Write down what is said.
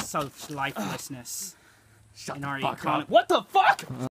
such lifelessness Shut in the our fuck economy. up. What the fuck?